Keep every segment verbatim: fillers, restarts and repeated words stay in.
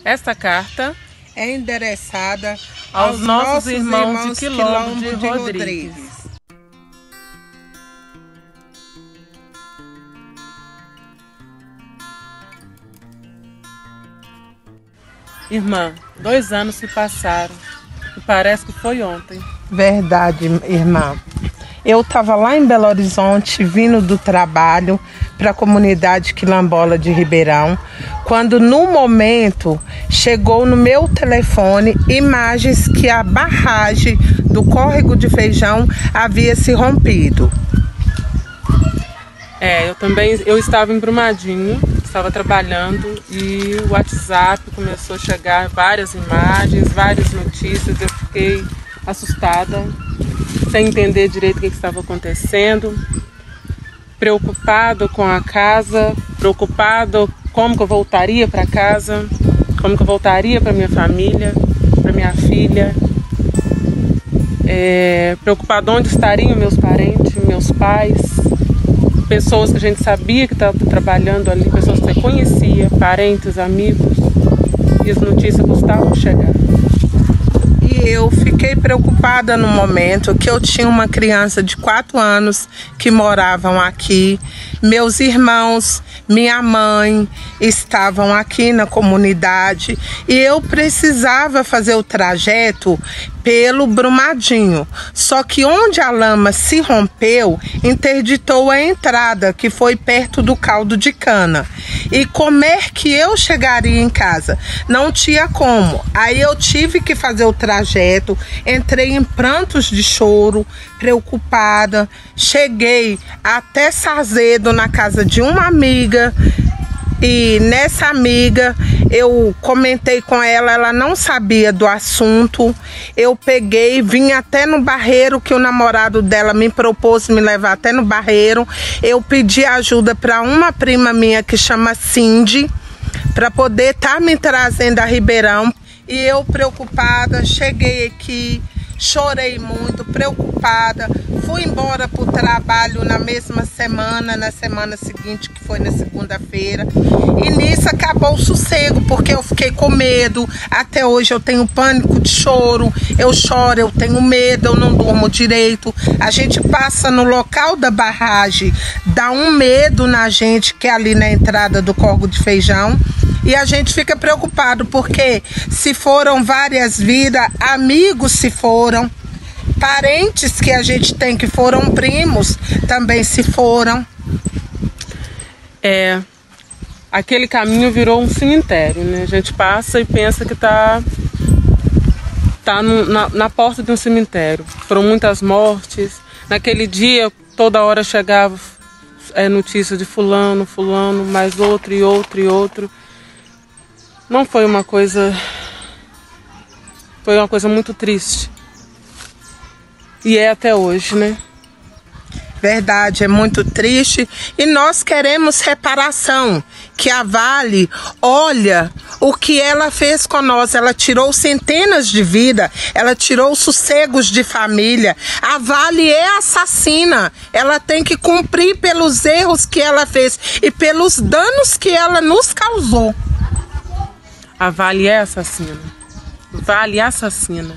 Esta carta é endereçada aos, aos nossos, nossos irmãos, irmãos de Quilombo, Quilombo de, de Rodrigues. Rodrigues. Irmã, dois anos se passaram e parece que foi ontem. Verdade, irmã. Eu estava lá em Belo Horizonte, vindo do trabalho para a comunidade quilombola de Ribeirão, quando no momento chegou no meu telefone imagens que a barragem do córrego de Feijão havia se rompido. É, eu também, eu estava em Brumadinho, estava trabalhando e o WhatsApp começou a chegar várias imagens, várias notícias. Eu fiquei assustada, sem entender direito o que estava acontecendo, preocupada com a casa, preocupada como que eu voltaria para casa, como que eu voltaria para minha família, para minha filha, é, preocupada onde estariam meus parentes, meus pais, pessoas que a gente sabia que estavam trabalhando ali, pessoas que você conhecia, parentes, amigos, e as notícias custavam chegar. E eu fiquei preocupada no momento que eu tinha uma criança de quatro anos que moravam aqui, meus irmãos, minha mãe estavam aqui na comunidade e eu precisava fazer o trajeto pelo Brumadinho. Só que onde a lama se rompeu, interditou a entrada, que foi perto do caldo de cana. E como é que eu chegaria em casa? Não tinha como. Aí eu tive que fazer o trajeto, entrei em prantos de choro, preocupada. Cheguei até Sarzedo, na casa de uma amiga. E nessa amiga eu comentei com ela, ela não sabia do assunto. Eu peguei, vim até no Barreiro, que o namorado dela me propôs me levar até no Barreiro. Eu pedi ajuda para uma prima minha que chama Cindy, para poder estar me trazendo a Ribeirão. E eu preocupada, cheguei aqui, chorei muito, preocupada, fui embora para o trabalho na mesma semana, na semana seguinte, que foi na segunda-feira, e nisso acabou o sossego, porque eu fiquei com medo. Até hoje eu tenho pânico de choro, eu choro, eu tenho medo, eu não durmo direito. A gente passa no local da barragem, dá um medo na gente, que é ali na entrada do córrego de Feijão. E a gente fica preocupado, porque se foram várias vidas, amigos se foram, parentes que a gente tem que foram primos, também se foram. É, aquele caminho virou um cemitério, né? A gente passa e pensa que está tá na, na porta de um cemitério. Foram muitas mortes. Naquele dia, toda hora chegava é, notícia de fulano, fulano, mais outro e outro e outro. Não foi uma coisa... Foi uma coisa muito triste. E é até hoje, né? Verdade, é muito triste. E nós queremos reparação. Que a Vale, olha o que ela fez com nós. Ela tirou centenas de vidas. Ela tirou sossegos de família. A Vale é assassina. Ela tem que cumprir pelos erros que ela fez e pelos danos que ela nos causou. A Vale é assassina. Vale assassina.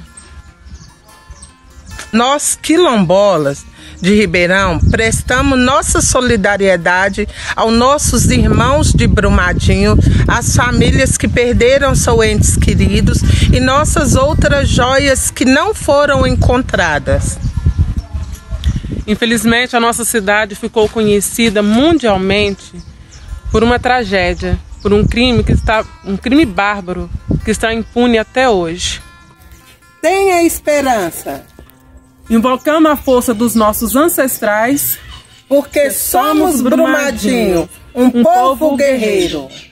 Nós, quilombolas de Ribeirão, prestamos nossa solidariedade aos nossos irmãos de Brumadinho, às famílias que perderam seus entes queridos e nossas outras joias que não foram encontradas. Infelizmente, a nossa cidade ficou conhecida mundialmente por uma tragédia, por um crime que está, um crime bárbaro que está impune até hoje. Tenha esperança. Invocando a força dos nossos ancestrais, porque somos Brumadinho, um, um povo guerreiro.